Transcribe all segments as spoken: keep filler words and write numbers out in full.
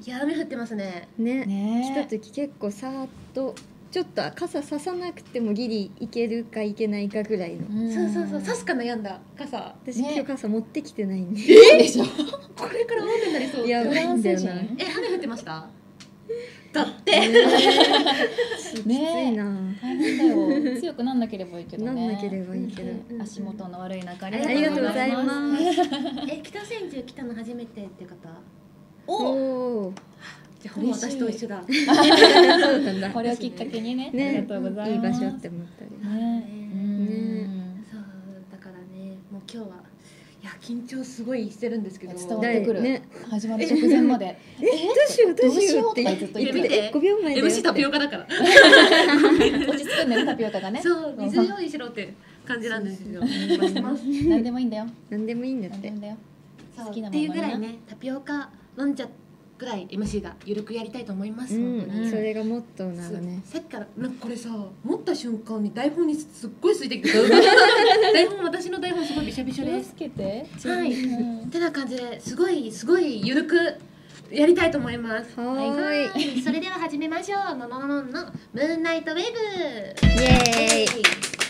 や雨降ってますね。 ね、 ね来た時結構さーっとちょっと傘ささなくてもギリいけるかいけないかぐらいの。 そうそうそう、刺すか悩んだ傘。 私、ね、今日傘持ってきてないんで。 えでしょ。 これから雨になりそう。 やばいんだよな。 え、雨降ってました？だって。 ね、きついな。 大変だよ。強くなんなければいいけどね。 なんなければいいけど。 足元の悪い中ありがとうございます。 え、北千住来たの初めてって方？ おお。 じゃあほぼ私と一緒だ。 そうなんだ。 これをきっかけにね。 ね、 ありがとうございます。 いい場所って思ったり。 ね。 そうだからね、もう今日はいや緊張すごいしてるんですけど。 伝わってくる。 ね、 始まる直前まで。 え、どうしようどうしようって言ってて、ごびょうまえで。 エムシー タピオカだから。 落ち着くんだよタピオカがね。 そう、水用意しろって感じなんですよ。してます。 何でもいいんだよ。 何でもいいんだって。 何でもいいんだよ。 好きなものっていうぐらいね、タピオカ飲んじゃぐらい エムシー がゆるくやりたいと思います。 うん、それがモットーなのね。 さっきからなんかこれさ、持った瞬間に台本にすっごいついてきて、台本私の台本すごいびしょびしょです。 つけて。 はい。ってな感じですごいすごいゆるくやりたいと思います。 はい。 それでは始めましょう。のののののムーンナイトウェーブ。 イエーイ。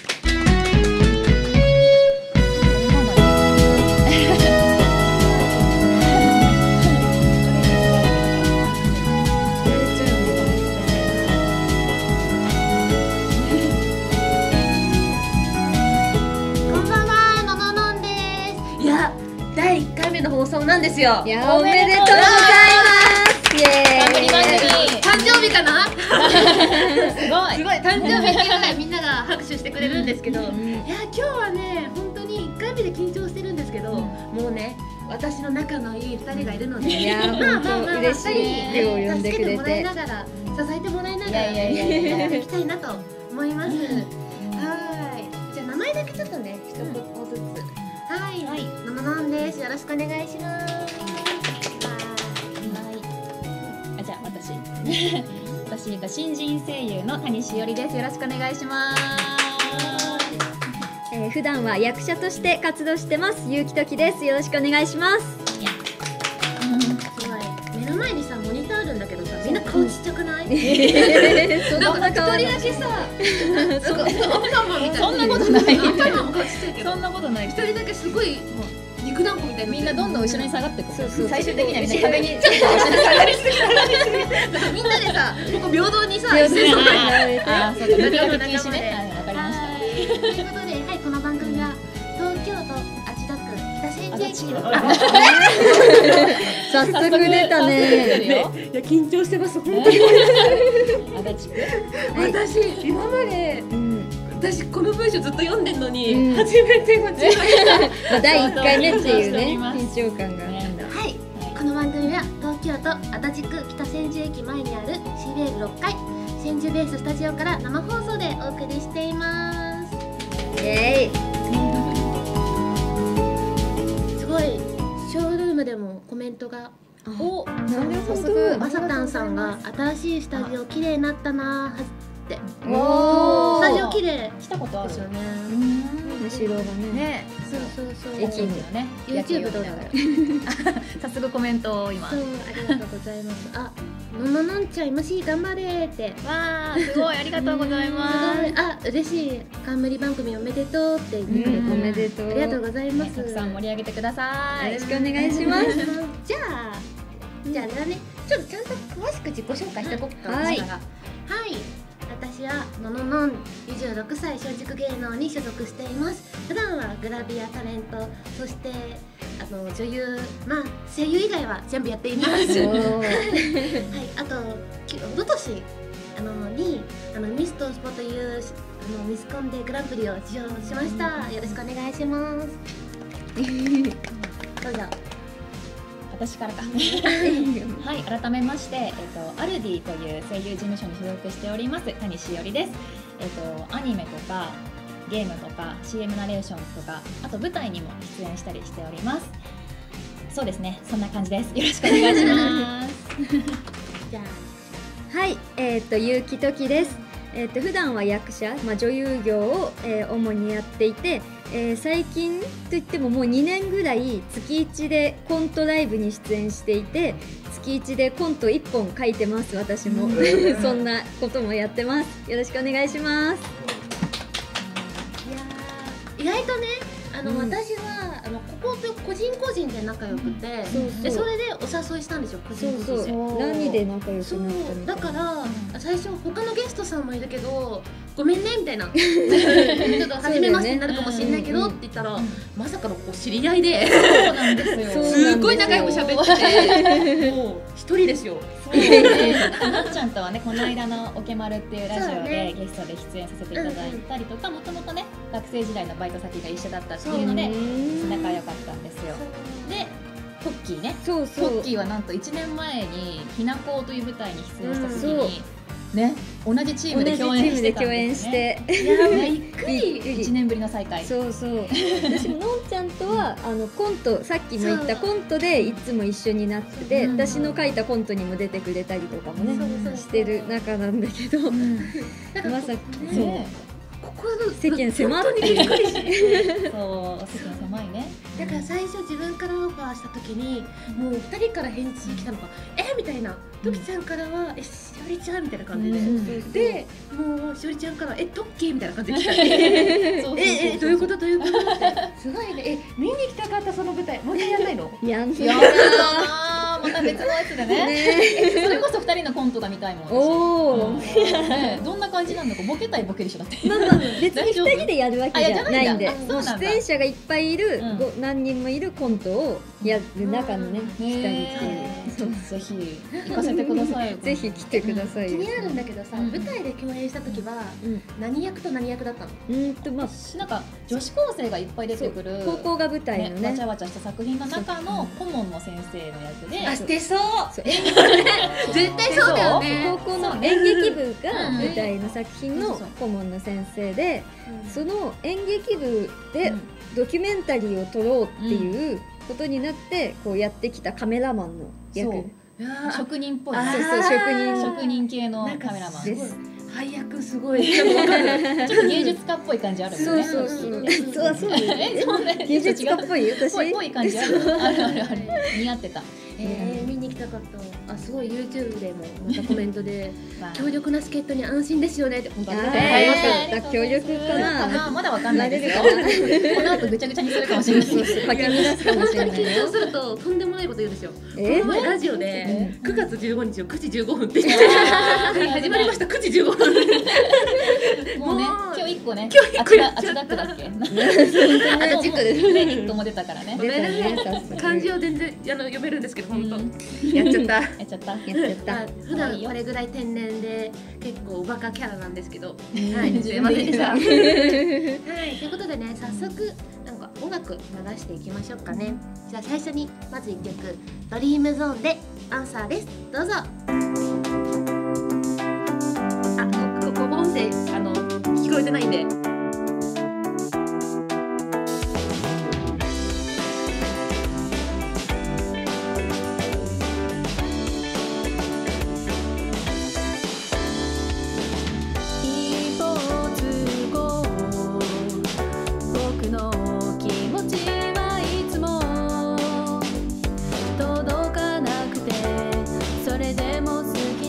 の放送なんですよ。 いや、おめでとうございます。イエーイ。 誕生日かな？すごい。 すごい誕生日っていうぐらいみんなが拍手してくれるんですけど、いや今日はね本当にいっかいめで緊張してるんですけど、もうね私の仲のいいふたりがいるので、 いやまあまあまあ嬉しい。手を呼んでくれて、 助けてもらいながら支えてもらいながらやっていきたいなと思います。はい。じゃあ名前だけちょっとね一言ずつ。はい、はい、のののんです。よろしくお願いします。はい。 あ、じゃあ私。私が新人声優の谷しおりです。よろしくお願いします。 えー、普段は役者として活動してます。ゆうきときです。よろしくお願いします。 すごい。目の前にさモニターあるんだけどさ、みんな顔ちっちゃくない？ なんか一人だけさ、なんかアンパンマンみたいな。 そんなことない。 アンパンマンも顔ちっちゃいけど。 そんなことない。 一人だけすごいもう肉団子みたいな。 みんなどんどん後ろに下がってく。 そうそう。 最終的にはみんな壁にちょっと下がりすぎ下がりすぎ。みんなでさ、ここ平等にさ、 平等にああ、そうか。仲間の禁止ね。わかりました。 ということで、はい、この番組は東京都足立区北千住駅の。 早速出たね。 いや緊張してます。本当に。 足立区。 私今まで私この文章ずっと読んでんのに初めて間違えた。だいいっかいめっていうね緊張感が。 はい。この番組は東京都足立区北千住駅前にある シーウェーブろっかい千住ベーススタジオから生放送でお送りしています。 イエーイ。 すごいショールームでもコメントが。 お、 なんで早速まさたんさんが新しいスタジオ綺麗になったなーって。 おスタジオ綺麗来たことあるですよね。 後ろがね。 ね、 そうそうそう。 駅にはね、 YouTube 動画。 早速コメントを今。 そう、ありがとうございます。あ、のののんちゃん エムシー 頑張れーって。 わあ、すごいありがとうございます。 あ、嬉しい。冠番組おめでとうって言ってくれて。 おめでとう。 ありがとうございます。 たくさん盛り上げてください。 よろしくお願いします。 じゃあ、じゃああれだね。ちょっとちゃんと詳しく自己紹介しておこうか。 はい。 はい。私はのののんにじゅうろくさい松竹芸能に所属しています。普段はグラビアタレント、そしてあの女優、まあ声優以外は全部やっています。はい。あと一昨年あのにあのミストスポというあのミスコンでグランプリを受賞しました。よろしくお願いします。どうぞ。 私からかはい、改めまして、えっと、アルディという声優事務所に所属しております谷しおりです。えっと、アニメとかゲームとか シーエム ナレーションとか、あと舞台にも出演したりしております。そうですね、そんな感じです。よろしくお願いしますじゃあ、はい、えっとゆうきときです。えー、と普段は役者、まあ、女優業を、えー、主にやっていて、 えー最近といってももうにねんぐらい月いちでコントライブに出演していて、月いちでコントいっぽん書いてます。私もそんなこともやってます。よろしくお願いします。 いやー意外とね、あの、 うん私はあのここと個人個人で仲良くて、 そうそうでそれでお誘いしたんですよ、個そうそ人個人で。 う、何で仲良くそうなったみたいな。 だから最初他のゲストさんもいるけどごめんねみたいなちょっと初めましてになるかもしれないけどって言ったら、まさかのこう知り合いでそうなんですよ。 そうすっごい仲良く喋ってて、もう一人ですよ。 そうね、なっちゃんとはね、この間のオケマルっていうラジオでそうねゲストで出演させていただいたりとか、もともとね学生時代のバイト先が一緒だったっていうので仲良かったんですよ。でポッキーね、 そうそうポッキーはなんといちねんまえにひなこという舞台に出演した時うんそうにね、同じチームで同じチ共演してームで共たんです演しね。 て、 いやーねびっくり。 いちねんぶりの再会。 そうそう私ものんちゃんとはあのコント、さっきも言ったコントでいつも一緒になってて、 うん私の書いたコントにも出てくれたりとかもね、 そうそうしてる仲なんだけど、 うんなんかまさかねそうねここの世間狭って本当にびっくりしそう、世間狭いね。 だから最初自分からオファーした時にもうふたりから返事来たのが「えみたいな「トキちゃんからはえしおりちゃん」みたいな感じで、 うんでもうしおりちゃんからは「えトッキー」みたいな感じで来たえそうそうそうそうえどういうことどういうことってすごいね。え見に行きたかったその舞台もう一回やんないの？ やんやだな、また別のやつでね。 ねえそれこそふたりのコントが見たいもん。私おお、 うんねどんな感じなんだか、ボケたいボケでしょだって。 まあまあ別にふたりでやるわけじゃないんで、 あじゃないんだあそうなんだ出演者がいっぱいいる、 うんご何人もいるコントをやる中のねうん下にっていう、そうぜひ行かせてください。 ぜひ来てくださいよ。 気になるんだけどさ、 うん舞台で共演した時はうん何役と何役だったの？ うーんとまあなんか女子高生がいっぱい出てくる高校が舞台のね、 ねわちゃわちゃした作品の中の顧問の先生の役で、 あしてそうそう絶対そうだよね。 高校のそうね演劇部がうん舞台の作品の顧問の先生で、その演劇部でドキュメンタリーを撮ろうっていうことになってこうやってきたカメラマンの役。 そういやー職人っぽいあーそうそう職人職人系のなんかカメラマン。 すごい配役すごいでもわかる。 ちょっと芸術家っぽい感じあるもんね。 そうそうそううんそうそうえ、そうね。 芸術家っぽいよ私ぽいぽい感じある。あるあるある。似合ってた。 えー、見に行きたかった。あすごい YouTube でもまたコメントでまあ強力な助っ人に安心ですよねって本当あーにえーよかった強力かなかなまだわかんないですよ。 なれるこの後ぐちゃぐちゃにするかもしれない。 そうそうかき乱すかもしれないよ緊張するととんでもないこと言うんですよ。 えこの前ラジオでえくがつじゅうごにちのくじじゅうごふんって言ってはい始まりましたくじじゅうごふん。 もうね、 もう今日一個ね、 今日一個やっあちちゃっただくだっけ？ あとチックですメリットも出たからね。 出たね早速漢字は全然あの読めるんですけど本当、 うんやっちゃった。 やっちゃった。 やっちゃったあ普段これぐらい天然で結構おバカキャラなんですけど、はいすいませんでした。はいということでね早速なんか音楽流していきましょうかね。じゃあ最初にまずいっきょくドリームゾーンでアンサーです。どうぞ。あこここ音声あの聞こえてないんで。 一歩通行僕の気持ちはいつも届かなくてそれでも好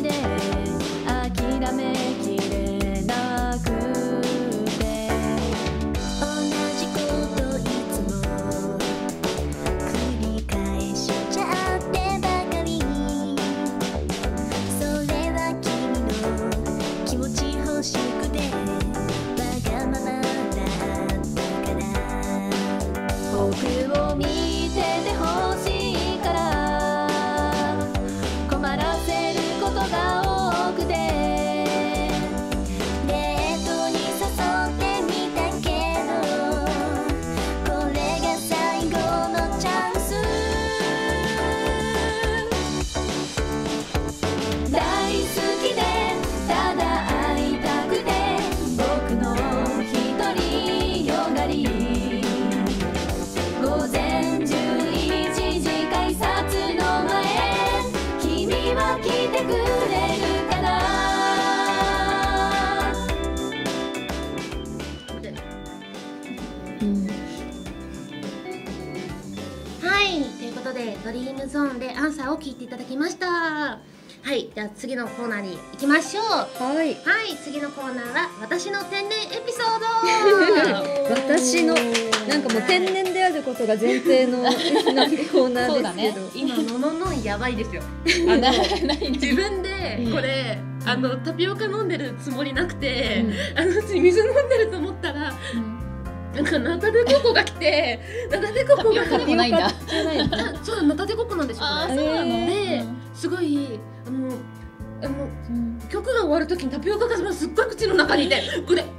ドリームゾーンでアンサーを聞いていただきました。はい、じゃあ次のコーナーに行きましょう。 はいはい、次のコーナーは私の天然エピソード私のなんかもう天然であることが前提のなんかコーナーですけど、 今のののんやばいですよ。 ああのの自分でこれ、あのタピオカ飲んでるつもりなくて、あの水飲んでると思ったら、なんかナタデココが来て、ナタデココがタピオカでもないんだ。 じゃないのあそうナタデココなんですよあこれ。 ーそうなの。 で、すごいあのあの曲が終わるときにタピオカがすっごい口の中にいて、これ。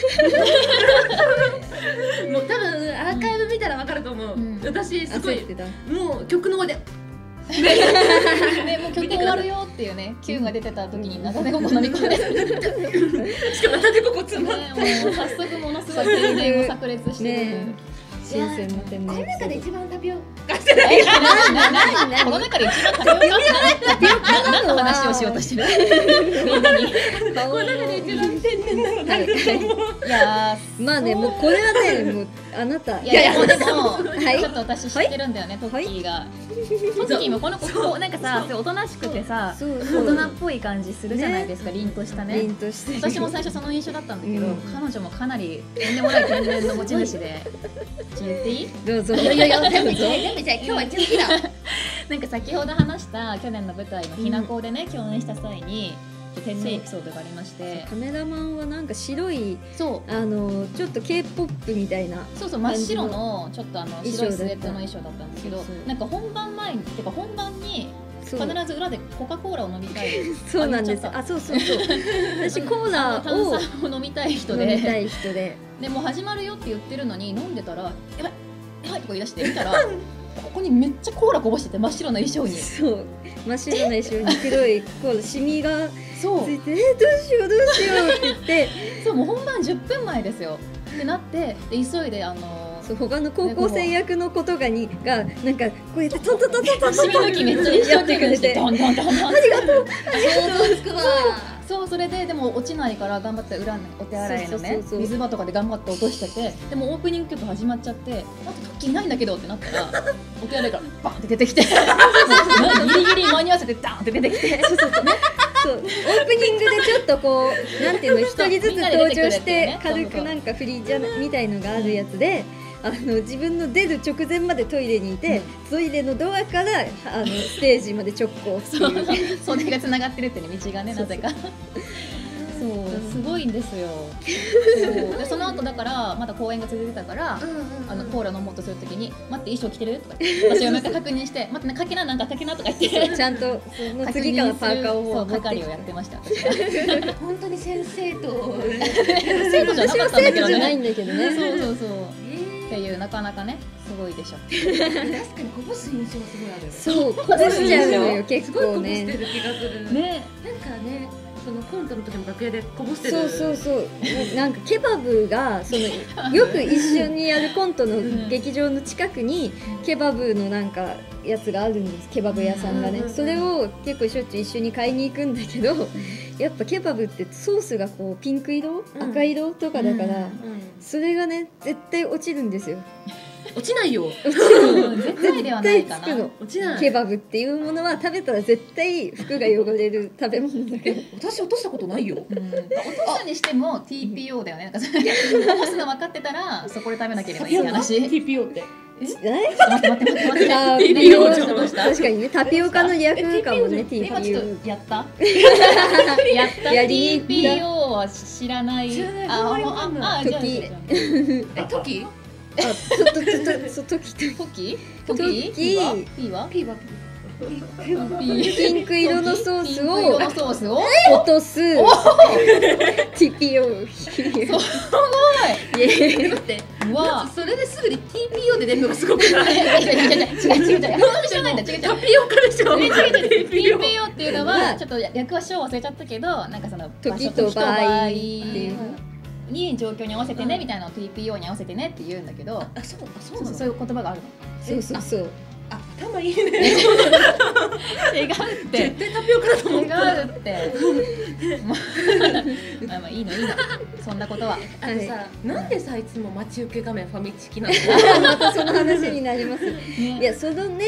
もう多分アーカイブ見たらわかると思う。 うん私すごい焦ってた。 もう曲の終わりで。 でもう曲終わるよっていうね、キューが出てた時にナタデココ飲み込んで、ね、 しかもナタデココつま。 もう早速ものすごい天然を炸裂してる。 ね新鮮な天然この中でエピソード。 一番タピオカえなな何なこの中で一番タピオカタピオカ何の話をしようとしてるみんなに。 顔のこの中で一番天然なの誰だと思う。 いやまあね、もうこれはね、もうあなたーいやでもでもはいちょっと私知ってるんだよね、トッキーが。トッキーもこの子こうなんかさ、おとなしくてさ、 そうそう大人っぽい感じするじゃないですか、凛としたね。 凛としてる私も最初その印象だったんだけど、 うん彼女もかなりとんでもない天然の持ち主で。言っていい？ どうぞ。 いやいやいや、全部じゃ全部じゃ今日は一日だ。 なんか先ほど話した去年の舞台のひなこでね、共演した際に天然エピソードがありまして、 カメラマンはなんか白いそうあのちょっと K-ポップみたいな。 そうそう真っ白のちょっとあの衣装だった白いスウェットの衣装だったんですけど、 そうそうなんか本番前にてか本番にそう必ず裏でコカ・コーラを飲みたい。 そうなんです。 ああ、そうそうそう。私コーラ炭を酸を飲みたい人飲みたで、 い人で。 でもう始まるよって言ってるのに飲んでたらやばいやばいとか言い出して見たらここにめっちゃコーラこぼしてて真っ白な衣装に。 そう。真っ白な衣装に黒いコーラシミがそうついて、えー、どうしようどうしようって言って、 そうもう本番じゅっぷんまえですよってなってで急いであのそう他の高校生役の子とかにがなんかこうやってトントントントントントンシミ抜きめっちゃ一生懸命してドンドンドンドンありがとう。 想像つくわ。 そうそれででも落ちないから頑張って裏のお手洗いのねそうそうそうそう水場とかで頑張って落としてて、でもオープニング曲始まっちゃってあとトッキーいないんだけどってなったらお手洗いからバンって出てきてギリギリ間に合わせてダンって出てきてそうそうそうね。そうオープニングでちょっとこうなんていうの一人ずつ登場して軽くなんか振りじゃみたいのがあるやつで。あの自分の出る直前までトイレにいて、うん、トイレのドアからあのステージまで直行っていう。 袖がつながってるってね道がねなぜか。そうすごいんですよ。そうでその後だからまだ公演が続いてたから、あのコーラ飲もうとするときに待って衣装着てるとか私がなんか確認して待ってかけななんかかけなとか言ってちゃんとその次からパーカーをそう持って係をやってました私は。 本当に先生と生徒じゃなかったんだけど私は生徒じゃないね。 んだけどね。 そうそうそうっていうなかなかねすごいでしょ。 確かにこぼす印象すごいある。 そうこぼしちゃうのよ結すごいこ構ぼしてね。 る気がする。 ねなんかね、そのコントの時も楽屋でこぼしてる。 そうそうそうなんかケバブがそのよく一緒にやるコントの劇場の近くにケバブのなんかやつがあるんですケバブ屋さんがね、 うんうんうんそれを結構しょっちゅう一緒に買いに行くんだけどやっぱケバブってソースがこうピンク色、 うん赤色とかだから、 うんそれがね絶対落ちるんですよ。 落ちないよ。 うん絶対ではないかな。 絶対つくの。 落ちない。 ケバブっていうものは食べたら絶対服が汚れる食べ物だけど私落としたことないよ。 うん、落としたにしても ティーピーオー だよね。なんかそれ落とすの分かってたらそこで食べなければいい話。ちょっティーピーオー って。 えと待って待って待って待って。 あーティーピーオー ちょっと確かにねタピオカの略かもね ティーピ今ちょっーオー。 とやったやったやりにティ行ったーピーオー は知らない。 知らないあほんまにわかんないああじゃあ時じゃあえ、トキ？ あととととそときとトキトキトキ P は P はピーはピンク色のソースピンク色をのソースを落とす ティーピーオー。 すごい。 イエーイ待って。 うわそれですぐに ティーピーオー で出るのがすごくない？ 違う違う違う違う違う違う違う本当に知らないんだ違う違うタピオカでしょ。 え違う違う ティーティーピーオーピーオー っていうのはちょっと略は章忘れちゃったけどなんかその時と場合っていうに状況に合わせてねみたいなのを ティーピーオー に合わせてねって言うんだけどあ、そうあそうなの。 そうそうそういう言葉があるそうそうそうあ、頭いいね。 の違うって絶対タピオカだと思違った。 うってもうまあまあいいのいいのそんなことはあのさ、なんでさいつも待ち受け画面ファミチキなの？ またその話になります。いねやそのね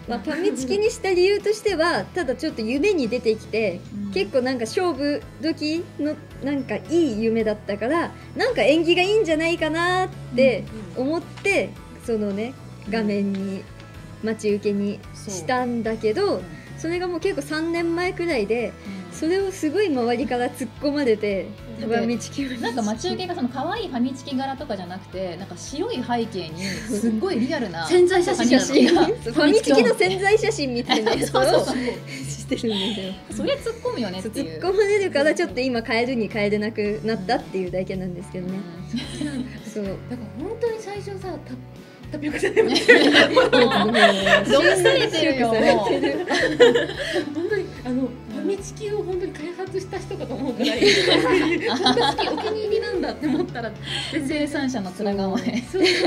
まあ、ファミチキにした理由としてはただちょっと夢に出てきて、うん、結構なんか勝負時のなんかいい夢だったからなんか縁起がいいんじゃないかなって思って、うんうん、そのね画面に待ち受けにしたんだけど、うん、それがもう結構さんねんまえくらいで、うん、それをすごい周りから突っ込まれて、ファミチキなんか待ち受けがその可愛いファミチキ柄とかじゃなくてなんか白い背景にすっごいリアルな潜在写真がファミチキの潜在写真みたいなやつをしてるんですよ。 それ突っ込むよねっていう。 突っ込まれるからちょっと今変えるに変えれなくなったっていうだけなんですけどね。 そうだから本当に最初さタピオカじゃないもん。 騙されてるよ。本当にあのファミチキを本当に開発した人かと思うくらい、ファミチキお気に入りなんだって思ったら全然生産者の面顔で。 そうそうそうそう。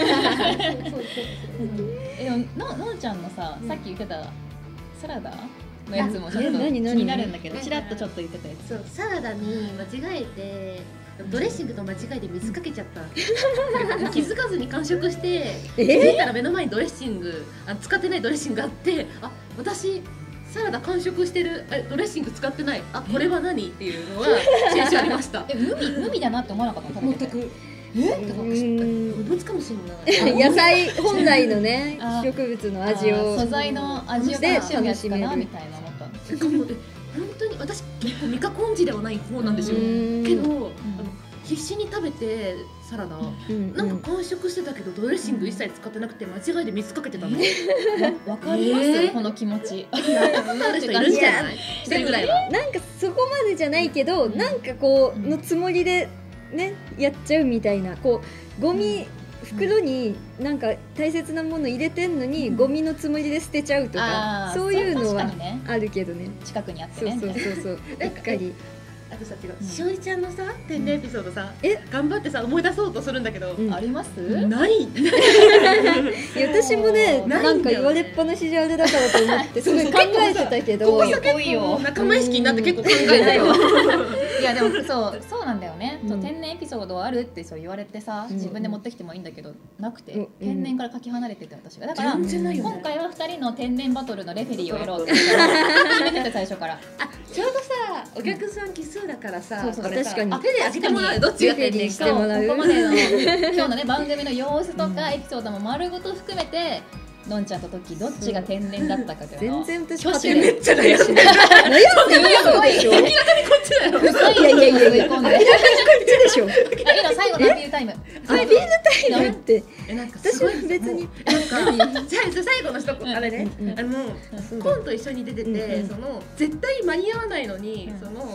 えでもののんちゃんのさ、さっき言ってたサラダのやつもちょっと気になるんだけど、ちらっとちょっと言ってたやつ。 そうサラダに間違えて。ドレッシングと間違えて水かけちゃった。気づかずに完食して、気づいたら目の前にドレッシング、あ使ってないドレッシングがあって、あ私サラダ完食してる、えドレッシング使ってない、あこれは何っていうのが先週ありました。 え無味無味だなって思わなかったの？ 全く。え？だからおつかもしれない。 野菜本来のね植物の味を素材の味を楽しめるみたいな思ったんです。 しかも本当に私結構ミカコンジではない方なんですよ。けど、うん、あの必死に食べてサラダ、うん、なんか完食してたけどドレッシング一切使ってなくて間違いで水かけてたの。 わかります、えー、この気持ち。 やったことある人いるんじゃない？一人ぐらいは。 なんかそこまでじゃないけど、うん、なんかこうのつもりでねやっちゃうみたいな、こうゴミ、うん袋になんか大切なもの入れてんのに、うん、ゴミのつもりで捨てちゃうとか、そういうのはあるけどね。 近くにあってね。 そうそうそうそう。うっかり。 あとさ、違う。しおりちゃんのさ、天然エピソードさ、え、頑張ってさ思い出そうとするんだけど、 あります？ ない。 私もね、なんか言われっぱなしじゃあれだからと思ってすごい考えてたけど、 ここさ結構仲間意識になって結構考えたよ。 いやでもそうそうなんだよね。天然エピソードあるってそう言われてさ、自分で持ってきてもいいんだけどなくて、天然からかけ離れてて私がだから今回はふたりの天然バトルのレフェリーをやろうって決めてて最初から。 あ、ちょうどさお客さん奇数だからさ、 そうそう確かに。 手で当ててもらう。どっちが天然してもらう。 ここまでの今日のね番組の様子とかエピソードも丸ごと含めて。のんちゃんとトッキーどっちが天然だったかというの全然私勝手めっちゃ悩んでる。悩んでるでしょ。明らかにこっちだよ。 いやいやいやいや、明らかにこっちでしょ。 今最後のアピールタイム。 アピールタイムって私は別になんかじゃあ最後の一言あれね、あのコンと一緒に出てて、その絶対間に合わないのにその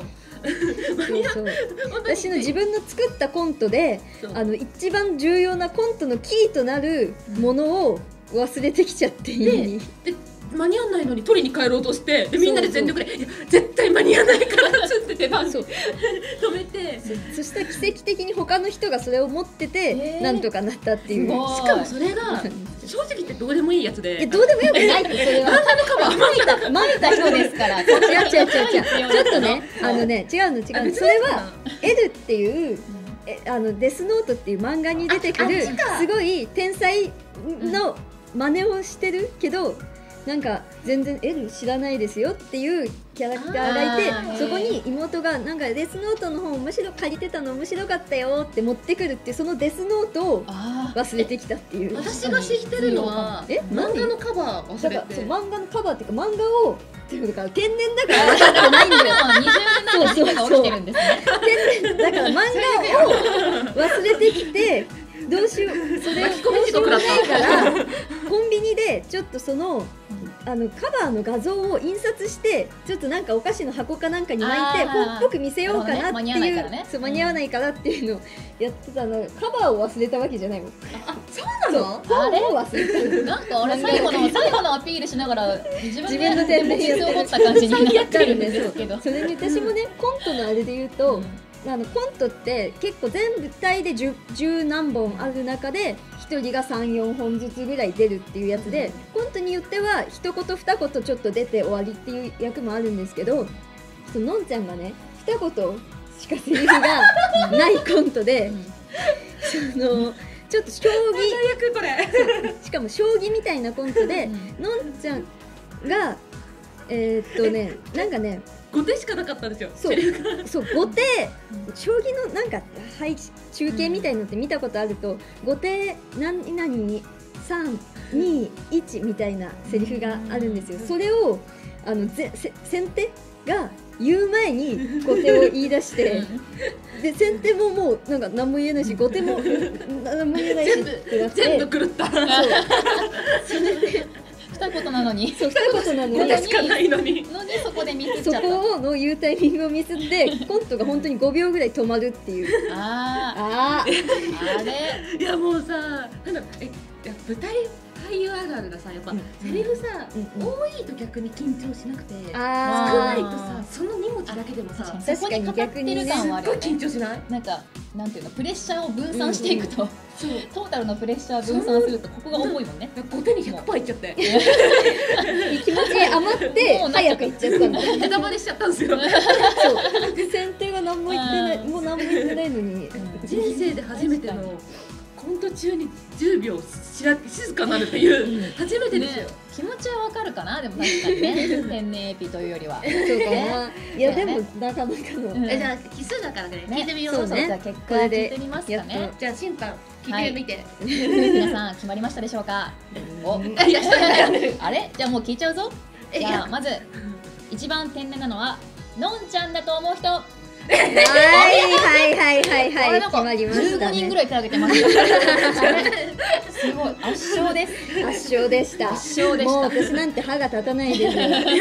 私の自分の作ったコントであの一番重要なコントのキーとなるものを忘れてきちゃって家に。 で間に合わないのに取りに帰ろうとしてでみんなで全力でいや絶対間に合わないからっつって出番止めてそ, そしたら奇跡的に他の人がそれを持ってて、えー、なんとかなったっていう。 しかもそれが正直言ってどうでもいいやつでえどうでもよくないってそれは漫画のカバーまいた人ですから。 違う違う違う違うちょっとねあのね違うの違うのそれは L っていうえあのデスノートっていう漫画に出てくるすごい天才の真似をしてるけどなんか全然 L 知らないですよっていうキャラクターがいてそこに妹がなんかデスノートの本面白借りてたの面白かったよって持ってくるってそのデスノートを忘れてきたっていう。 私が知ってるのはえ漫画のカバー忘れてそう漫画のカバーっていうか漫画をっていうか天然だから分かってないんだよ。 にじゅうねんだいの事件が起きてるんですね。 天然だから漫画を忘れてきてどうしようそれどうしようもないからコンビニでちょっとそのあのカバーの画像を印刷してちょっとなんかお菓子の箱かなんかに巻いて本っぽく見せようかなっていうそう間に合わないからっていうのをやってたのカバーを忘れたわけじゃないもん。 あそうなの？ 本を忘れた。 なんか俺最後の最後のアピールしながら自分で天然を持った感じになってるんですけど。 それに私もねコントのあれで言うと。あのコントって結構全部体で 10, 10何本ある中でひとりがさん、よんほんずつぐらい出るっていうやつでコントによっては一言二言ちょっと出て終わりっていう役もあるんですけどそののんちゃんがね二言しかセリフがないコントでそのちょっと将棋これしかも将棋みたいなコントでのんちゃんがえー、っとねなんかねごてしかなかったんですよ。 そうそうごて将棋のなんか配中継みたいのって見たことあるとごて何々にさんにいちみたいなセリフがあるんですよ。それをあのぜせ先手が言う前に後手を言い出してで先手ももうなんか何も言えないし後手も何も言えないしってなって全部狂った。そう二言なのにそう二言なのにしかないのにのにそこでミスっそちゃった。 この言うタイミングをミスってコントが本当にごびょうぐらい止まるっていうああーあれいやもうさ、なんだえいや舞台俳優あるあるがさ、やっぱ、 うんセリフさ、 うんうん多いと逆に緊張しなくて、少あないとさ、そのに文字だけでもさ、 確かにすっ確かに逆にねそこにかかってる感はあるごいよね。 緊張しない？ なんかなんていうのプレッシャーを分散していくと、 そう。 トータルのプレッシャーを分散するとここが重いもんね。 ごてんにひゃくパーセントいっちゃって気持ち余ってもうなっちゃった早く行っちゃったんだネタバレしちゃったんですよ。 そうで先手が何も言ってないもう何も言ってないのに人生で初めてのコント中にじゅうびょうしら静かになるっていう初めてですよ。 ね、気持ちはわかるかな。でも確かにね天然エピというよりは。 そうかないやでもなかなかのうんえじゃあ奇数だからね、聞いてみよう。 そうねじゃあ結果聞いてみますかやっね。 じゃあ審判聞いてみて。 皆さん決まりましたでしょうか。お、 うんいやしたんだよね。 あれじゃあもう聞いちゃうぞ。 えいやじゃあまず一番天然なのはのんちゃんだと思う人。 はいはいはいはいあはい決れなんかまりましたじゅうごにんぐねらい手挙げてますよ。すごい圧勝です。 圧勝でした圧勝でしたもう私なんて歯が立たないです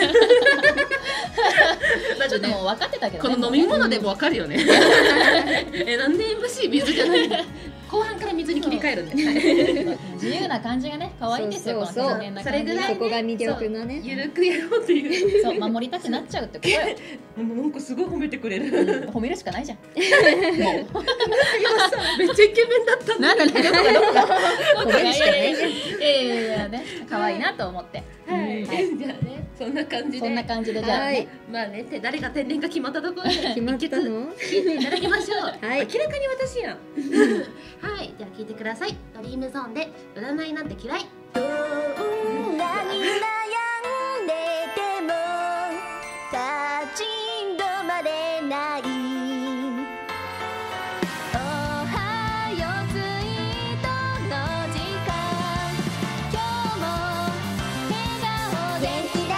ちょっともう分かってたけどね。 この飲み物でもわかるよね。えなんで エムシー 水じゃないの？後半から水に切り替えるんで。 自由な感じがね可愛いんですよ。こそうそうそうの天然な感じが。 それぐらいそこが魅力のねゆるくやろうっていう。 そう守りたくなっちゃうってことよ。 なんかすごい褒めてくれる。 褒めるしかないじゃん。もう今さめっちゃイケメンだったの。 なんだねどこがどこが。 褒めるしかないいやいやいやいやね可愛いなと思って。 はい。 うんじゃあねそんな感じで。 そんな感じでじゃあはいね。 まあねって誰が天然か決まったところで決まったの聞いていただきましょう。 はい明らかに私やん。はい、じゃあ聞いてください。ドリームゾーンで占いなんて嫌い。 どんなに悩んでても立ち止まれないおはようツイートの時間今日も笑顔で元気出していこ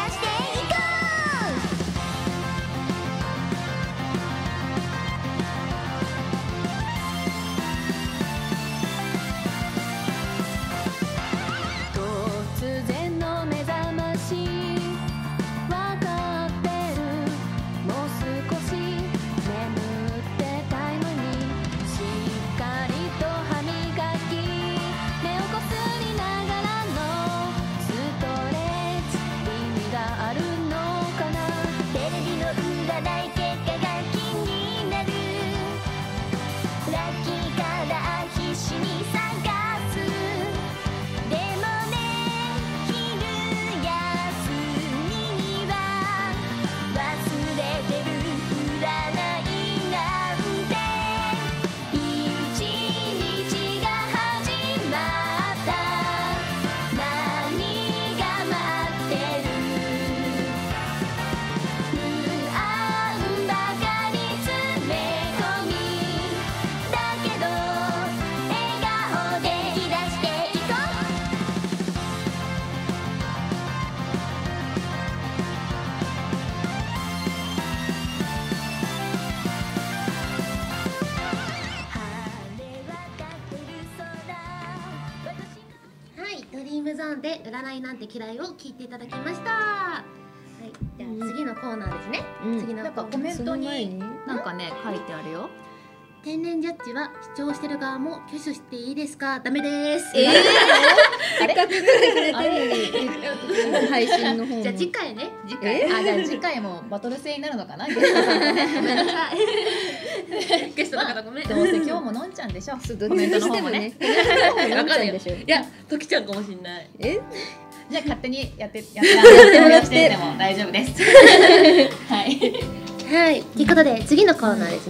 う突然の目覚ましわかってるもう少し眠ってたいのにしっかりと歯磨き目をこすりながらのストレッチ意味があるのかなテレビの占い結果が気になるラッキーカラー必死に探すでもね昼休みには忘れてる占いなんて一日が始まった何が待ってる不安ばかり詰め込みだけど笑顔で引き出していこうはい、ドリームゾーンで占いなんて嫌いを聞いていただきました。はい、じゃあ次のコーナーですね。 うん次のなんかコメンそトにの前になんかね書いてあるよ。 天然ジャッジは視聴してる側も挙手していいですか？ダメです。 えーせっかく来てくれてるのに配信の方もじゃあ次回ね、次回。 えあじゃあ次回もバトル制になるのかな。ゲストさんとねごめんなさい。ゲストの方ごめん。 どうせ今日ものんちゃんでしょ。 そうどコメントっちにしての方もねもね。コメントの方も飲んじゃうんでしょいや、ときちゃんかもしんない。 えじゃあ勝手にやってやってやってもらってでも大丈夫です。はい。 はい、ということで次のコーナーですね。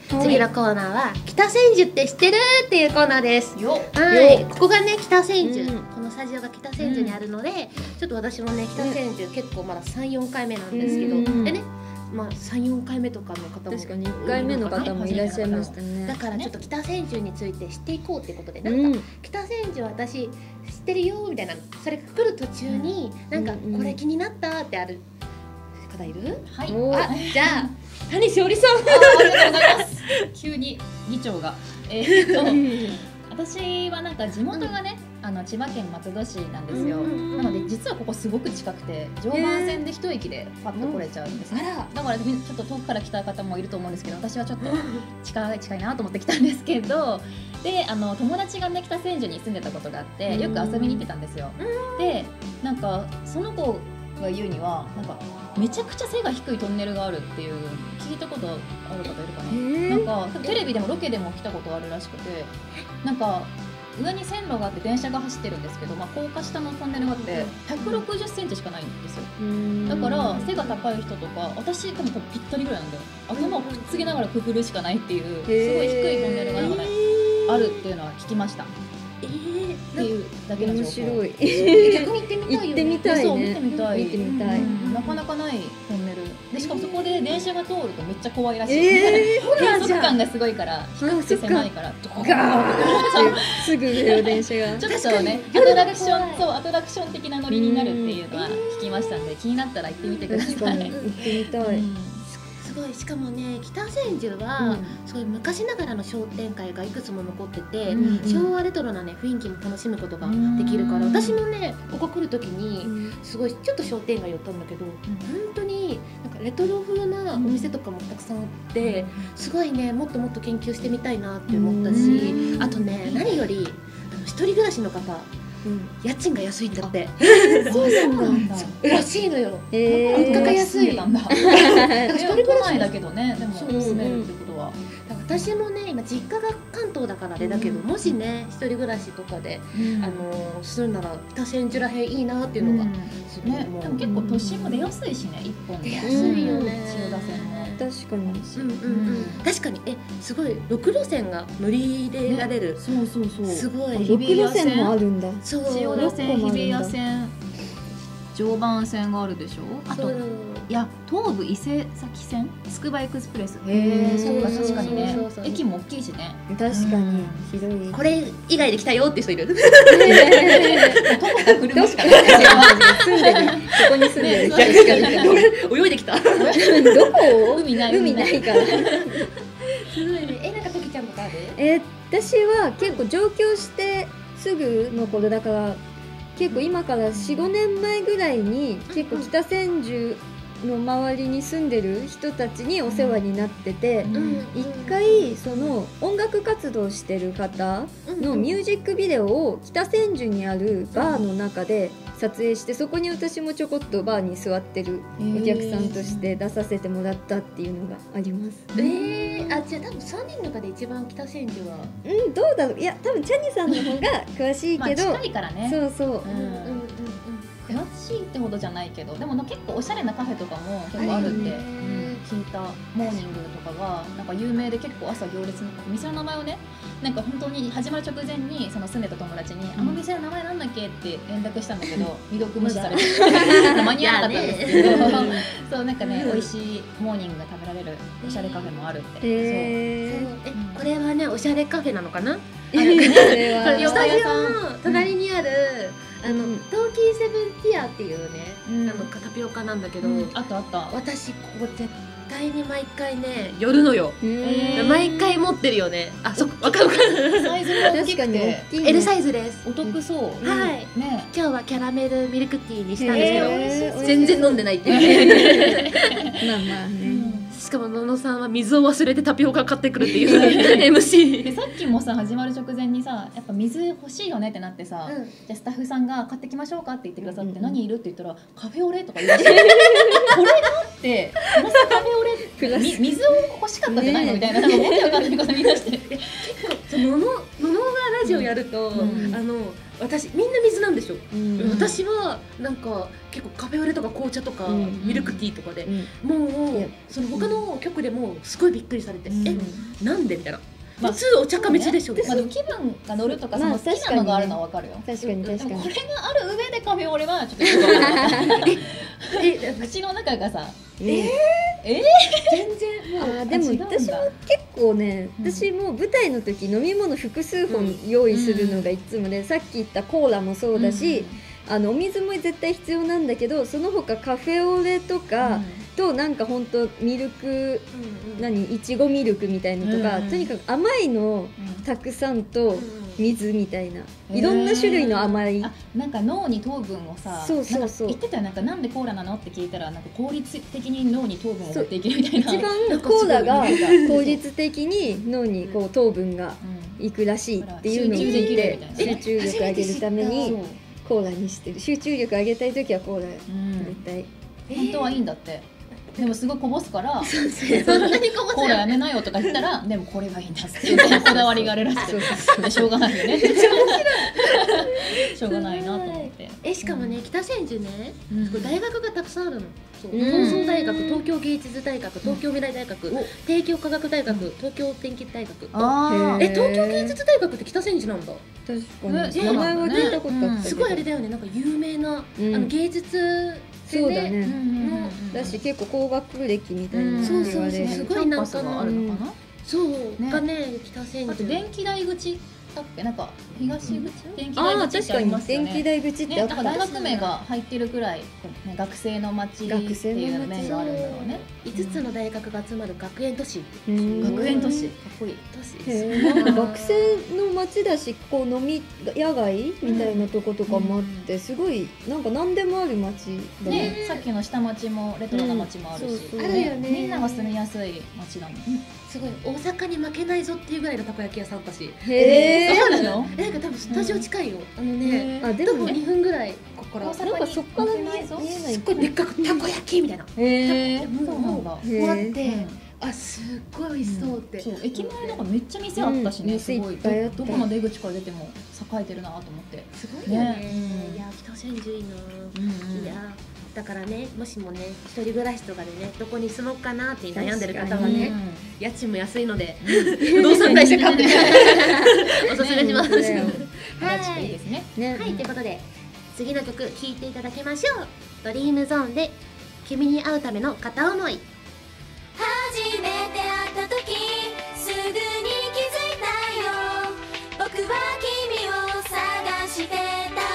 次のコーナーは北千住って知ってるっていうコーナーです。 よはい、ここがね北千住、 うんこのスタジオが北千住にあるので、ちょっと私もね北千住結構まださん、よんかいめなんですけど、 うんでね、まあさん、よんかいめとかの方も確かにいっかいめの方もいらっしゃいましたね。 だからちょっと北千住について知っていこうってことで、なうんんか北千住私知ってるよみたいな、それが来る途中になんかうんうんこれ気になったってある方いる？ はい。 おあ、じゃあ谷しおりさん。 あありがとうございます。急に議長が。えー、っと私はなんか地元がね、あの千葉県松戸市なんですよ。 うんなので実はここすごく近くて常磐線で一駅でパッと来れちゃうんですね。 あらだからちょっと遠くから来た方もいると思うんですけど、私はちょっと近い近いなと思って来たんですけど、であの友達がね北千住に住んでたことがあってよく遊びに行ってたんですよ。でなんかその子が言うにはなんかめちゃくちゃ背が低いトンネルがあるっていう聞いたことある方いるかな。 えなんかテレビでもロケでも来たことあるらしくて、なんか上に線路があって電車が走ってるんですけど、まあ、高架下のトンネルがあってひゃくろくじゅっセンチしかないんですよ。 ー、 だから背が高い人とか私多分ぴったりぐらいなんで頭をくっつけながらくぐるしかないっていうすごい低いトンネルがなんかねあるっていうのは聞きましたっえー、 ていうだけの情報。 面白い。 逆に行ってみたいよね。 行ってみたいそう見ね。 てみたい見てみたい。 うんなかなかないトンネルで、しかもそこで電車が通るとめっちゃ怖いらしい、 え閉塞感がすごいから低くて狭いからドーンガーってすぐ上を電車が。 ちょっとねア確かにトラクションそうアトラクション的なノリになるっていうのは聞きましたんで、気になったら行ってみてください。 確かに行ってみたい。 うんすごい、しかもね北千住は、すごい昔ながらの商店街がいくつも残ってて、 うん昭和レトロなね雰囲気も楽しむことができるから、 うん私もねここ来る時にうんすごいちょっと商店街寄ったんだけど、本当になんかレトロ風なお店とかもたくさんあって、すごいねもっともっと研究してみたいなって思ったし、 うんあとね何よりあの一人暮らしの方うん家賃が安いんだってそうなんだ。 らしいのよ。 えー物価が安いなんだ。 一人一暮らし人前だけどね、でもそう住めるってことは。 だから私もね今実家が関東だからあれだけど、 うんもしね一人暮らしとかで、 うんあのーするなら北千住らへんいいなっていうのが、すごいね、 思うでも結構都心も出やすいしね、一本で。 出やすいよね、 千代田線も。 確かに。 うんうんうん、確かにえすごいろく路線が乗り入れられる、 そうそうそう。 すごい六路線もあるんだ。 そう千代田線、 六個もあるんだ日比谷線、常磐線があるでしょ。あとそういや東武伊勢崎線、つくばエクスプレス。 へーそうかそうそう確かにねそうそうそう。 駅も大きいしね。 確かに広い。 これ以外で来たよって人いる徒歩か車しかない。 住んでる。ここに住んでる。 ね確かに。 泳いできたすどこ？ 海ない海ないから。 ごいね。えなんかときちゃんとかある？ えー私は結構上京してすぐの頃だから結構今からよん、ごねんまえぐらいに結構北千住の周りに住んでる人たちにお世話になってて、 うん一回その音楽活動してる方のミュージックビデオを北千住にあるバーの中で撮影して、そこに私もちょこっとバーに座ってるお客さんとして出させてもらったっていうのがあります。 えー、あじゃあ多分さんにんの中で一番北千住はうん、どうだろう。いや多分チャニさんの方が詳しいまあけど、 近いからね。 そうそう、 うんうんうんうん詳しいってほどじゃないけど、でも結構おしゃれなカフェとかも結構あるって、 あるねうん聞いた。モーニングとかがなんか有名で結構朝行列の店の名前をね、なんか本当に始まる直前にその住んでた友達に、あの店の名前なんだっけって連絡したんだけど未読無視されて間に合わなかったんですけど、そうなんかね、 うん美味しいモーニングが食べられるおしゃれカフェもあるって。 へそうえこれはねおしゃれカフェなのかな？ え。それはこれスタジオの隣にある、あのうんトーキーセブンティアっていうね、 うんあのタピオカなんだけど、 うんあったあった。 私ここ絶対に毎回ね寄るのよ、 へー毎回持ってるよね。あそっわかるわかるサイズが大き確かにくて大きいね。 L サイズです。 お得そう。 はいね。 今日はキャラメルミルクティーにしたんですけど、 へー全然飲んでないっていうまあまあね。 しかも野々さんは水を忘れてタピオカ買ってくるっていう エムシー、 でさっきもさ始まる直前にさやっぱ水欲しいよねってなってさ、 うんじゃあスタッフさんが買ってきましょうかって言ってくださって、 うんうん何いるって言ったらカフェオレとか言い出してこれがあってまさかカフェオレプラスみ水を欲しかったんじゃないのみたいななんかわけわかんないこと言い出してそう野々野々がラジオやると、 うんあの私みんな水なんでしょ、 うん私はなんか結構カフェオレとか紅茶とか、 うんミルクティーとかで、 うんもういやその他の局でもすごいびっくりされて、 うんえなんでみたいな、 まあ普通お茶か水でしょ、 まあ、でも気分が乗るとか、 まあその好きなのがあるのはわかるよ。 確かに確かにでもこれがある上でカフェオレはちょっとよくわかんないえ口の中がさ、 ええ全然もうあーでも違うんだ私も結構ね、 うん私も舞台の時飲み物複数本用意するのがいつもで、さっき言ったコーラもそうだし、あのお水も絶対必要なんだけど、その他カフェオレとか、となんかほんとミルク何いちごミルクみたいのとか、 うんとにかく甘いのたくさんとうん水みたいな、いろんな種類の甘い、 あ、なんか脳に糖分をさ、 そうそうそうなんか言ってたよ、なんかなんでコーラなのって聞いたら、なんか効率的に脳に糖分を持っていけるみたいな。 一番コーラが効率的に脳にこう糖分がいくらしいっていうのを聞いて、 集中できるみたいなね集中力上げるためそうにコーラにしてる。集中力上げたい時はコーラうん絶対、 本当はいいんだって。でもすごいこぼすから、 そんなにこぼコーラやめなよとか言ったら、でもこれがいいんだってこだわりがあるらしそうくて、しょうがないよね。しょうがないなと思って。 えしかもね、北千住ね、 うんすごい大学がたくさんあるの。そううん放送大学、東京芸術大学、東京未来大学、 お帝京科学大学、東京電気大学と。 あえ東京芸術大学って北千住なんだ。 確かねに名前は聞いたことあったけど、 すごいあれだよね、なんか有名な、 うんあの芸術でそうだあ、 ね、だし結構高学歴みたいなうんの言われる、 そうそうそうすキャンパスがあるのかな。 そうねがね、北千あと住。 電気台口だっけ、なんか東口、電気ああ台口ってあり確かにますよね。 電気代口ってね、 あった、 なんか大学名が入ってるくらい、ね、学生の街っていう面があるんだろうね。 いつつの大学が集まる学園都市。 うん学園都市、かっこいい。 都市へです。 えなんか学生の街だし、こう飲み野外みたいなとことかもあって、すごいなんか何でもある街だね。 ね、さっきの下町もレトロな街もあるし、 うんそうそうあるよねみんなが住みやすい街だもん。 すごい大阪に負けないぞっていうぐらいのたこ焼き屋さんだし。 へえそうなの？ なんか多分スタジオ近いよ。あのね、 あでも徒歩にふんぐらいここから。 大すなんかそっから見え見えないっごいでっかくたこ焼きみたいな。 へえ、 もうそうなんだ。 こうあって、 うんあすっごい美味しそうって。 そう、駅前なんかめっちゃ店あったしね、 うんすごい。 店いっぱいあったどこの出口から出ても栄えてるなと思って。 すごいよね。 ねうんいや北千住いいな。 うんうんいやだからね、もしもね一人暮らしとかでねどこに住もうかなって悩んでる方はね、家賃も安いので不動産会社買っておすすめします。 ねは足立区いいいですね。 ね、 はい、ということで次の曲聴いていただきましょう。ドリームゾーンで君に会うための片思い。 初めて会った時すぐに気づいたよ、僕は君を探してた。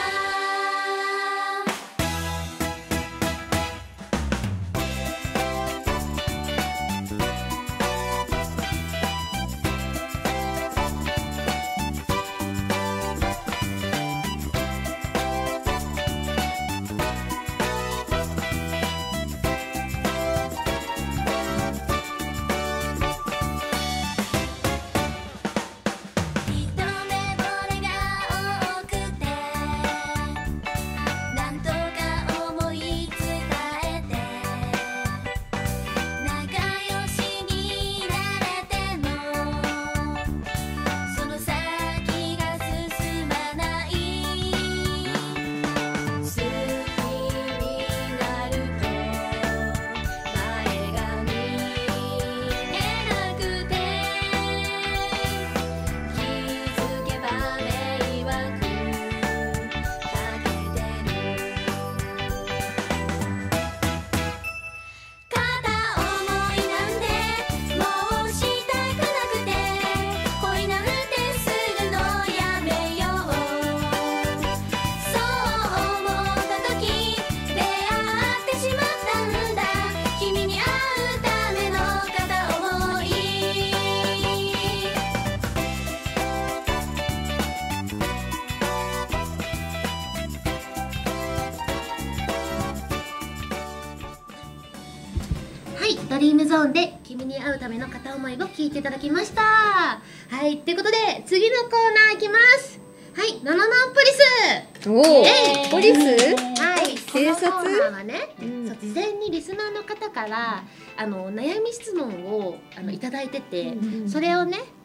ドリームゾーンで君に会うための片思いを聞いていただきました。はいということで次のコーナーいきます。はい、のののんポリス。 おお、 えいポリス？ はい、 警察このコーナーはね、 うんそう事前にリスナーの方からあの悩み質問をあのいただいてて、 うんそれをね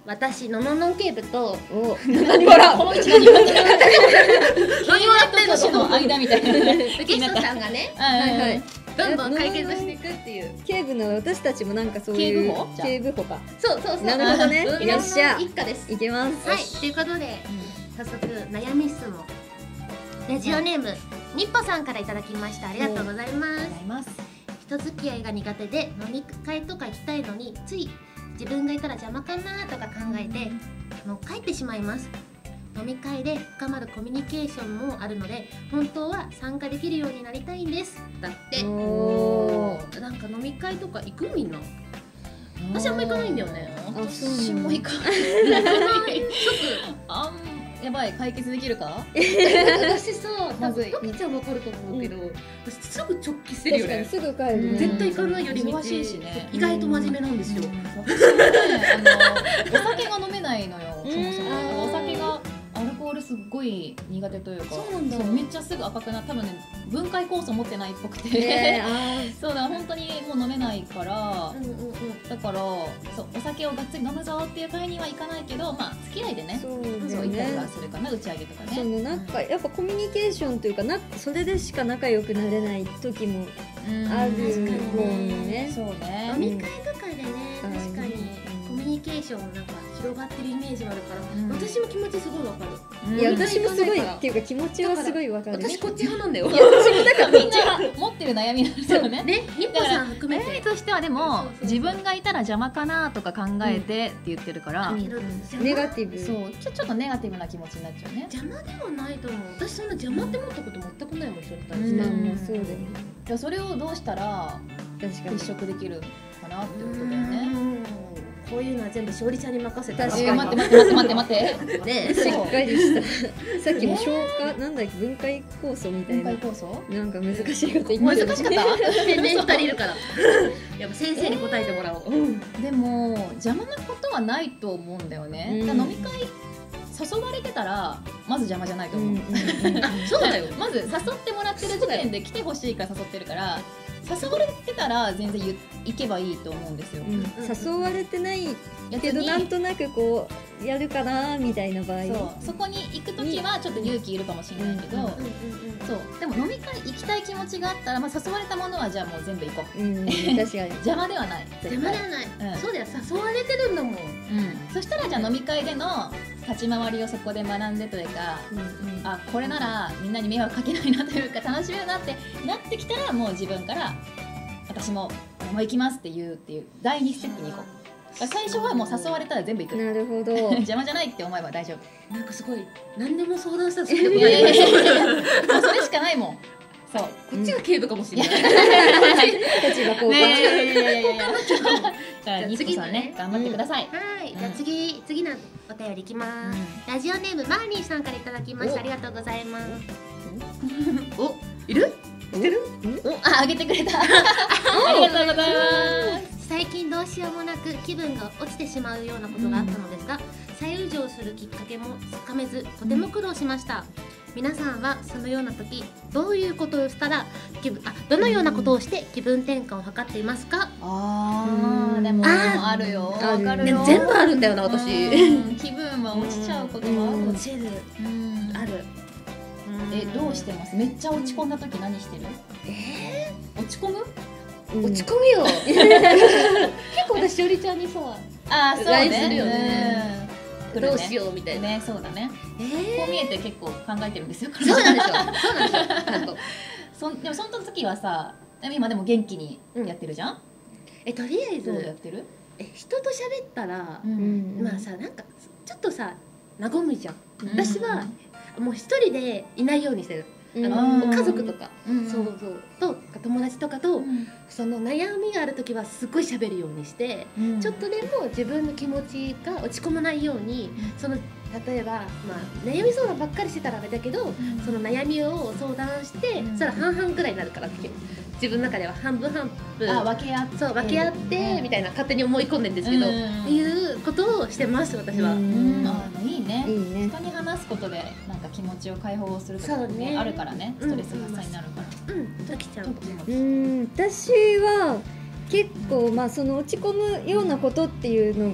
私のののん警部とお何笑うこの位置何笑ってる何笑ってんの年の間みたいなゲストさんがねはいはいどんどん解決していくっていう警部の私たちもなんかそういう警部補じゃあ警部補かそうそうそうなるほどねうんよっしゃ一家ですいけますはいということで早速悩み質問ラジオネームにっぽさんからいただきましたありがとうございますございます人付き合いが苦手で飲み会とか行きたいのについ自分がいたら邪魔かなとか考えてもう帰ってしまいます飲み会で深まるコミュニケーションもあるので本当は参加できるようになりたいんですだっておなんか飲み会とか行くみんな私あんま行かないんだよね私も行かない行かないあんやばい解決できるか私さまずいトキちゃんわかると思うけど、私すぐ直帰してるよ確かにねすぐ帰るね絶対行かないより道忙しいしね意外と真面目なんですよ、 私もねあのお酒が飲めないのよそもそもお酒がアルコールすっごい苦手というかそうなんだめっちゃすぐ赤くな多分ね分解酵素持ってないっぽくて、 ねあそうだ本当にもう飲めないからうんうんうんだからそうお酒をがっつり飲むぞっていう会には行かないけどまあ付き合いでねそうそうだよね行ったりはするかな打ち上げとかねそのなんかやっぱコミュニケーションというかなそれでしか仲良くなれない時もうんある確かもにんねそうね飲み会とかでねうん確かにコミュニケーションなんか広がってるイメージはあるから、 うん私も気持ちすごいわかるうんいやみんな私もすごい行かないからっていうか気持ちはすごいわかる私こっち派なんだよいや私もだからみんな持ってる悩みなんですよねね日本さん含めて悩みとしてはでもそうそうそう自分がいたら邪魔かなとか考えてって言ってるから、 うんけど邪魔ネガティブそうちょちょっとネガティブな気持ちになっちゃうね邪魔ではないと思う私そんな邪魔って思ったこと全くないもん人に対して、 うんまあまあそうだよねいやそれをどうしたら確かに払拭できるかなってことだよねうんこういうのは全部勝利ちゃんに任せたら確かにえー待って待って待って待って待ってねしっかりしたさっきも消化なんだっけ分解酵素みたい分な解酵素なんか難しいこと言って難しかった天然ふたりいるからやっぱ先生に答えてもらおう、 でも邪魔なことはないと思うんだよね、 うんだから飲み会誘われてたらまず邪魔じゃないと思う、 そうだよまず誘ってもらってる時点で来てほしいから誘ってるから誘われてたら全然言行けばいいと思うんですよ、 うん誘われてないやつけどになんとなくこうやるかなみたいな場合そうそこに行く時はちょっと勇気いるかもしれないけど、 うんうんそうでも飲み会行きたい気持ちがあったら、まあ、誘われたものはじゃあもう全部行こううん確かに邪魔ではない邪魔ではない、 うんそうだよ誘われてるんだもんうん、そしたらじゃあ飲み会での立ち回りをそこで学んでというかあこれならみんなに迷惑かけないなというか楽しめるなってなってきたらもう自分から私ももう行きますって言うっていうだいにステップに行こう最初はもう誘われたら全部行くなるほど邪魔じゃないって思えば大丈夫なんかすごい何でも相談したらそれでいやいやいやいやいやもうそれしかないもんそうこっちが警部かもしれない、 立場交換ねいやいやいやいやいやだからニッポさんね次のね頑張ってください、 はい、 うんじゃあ次次のお便りいきます、ラジオネームマーニーさんからいただきましたありがとうございますおいる知ってるあ、あげてくれたありがとうございます最近どうしようもなく気分が落ちてしまうようなことがあったのですが、再浮上するきっかけもつかめずとても苦労しました、皆さんはそのような時どういうことをしたら気分あどのようなことをして気分転換を図っていますか、 あーでもああるよあるわかるよでも全部あるんだよな私うん気分は落ちちゃうこともあるうん落ちるうんあるえどうしてますめっちゃ落ち込んだ時何してるえ落ち込むうん落ち込むよ結構私しおりちゃんにさあーそうラインすねるよねうんどうしようみたいな、 ねそうだねえこう見えて結構考えてるんですよー、そうなんでしょそうなんでしょちゃんとそんでもその時はさ今でも元気にやってるじゃんえとりあえどうやっずてるえ人と喋ったら、 うんまあさなんかちょっとさ和むじゃんうん私はもう一人でいないようにしてる、 うんあうんの家族とか、 うんそうそうと友達とかと、 うんその悩みがある時はすっごい喋るようにして、 うんちょっとでも自分の気持ちが落ち込まないように、その例えば、まあ、悩み相談ばっかりしてたらあれだけど、 んその悩みを相談して、 うんそしたら半々くらいになるから自分の中では半分半分あ分け合ってそう分け合って、 うんみたいな勝手に思い込んでるんですけど、 うんっていうことをしてます私は。 ううんんあいいねいいね人に話すことでなんか気持ちを解放するとかそうねねあるからねストレス発散になるからうん、ときちゃん。 時もうん私は結構まあその落ち込むようなことっていうのが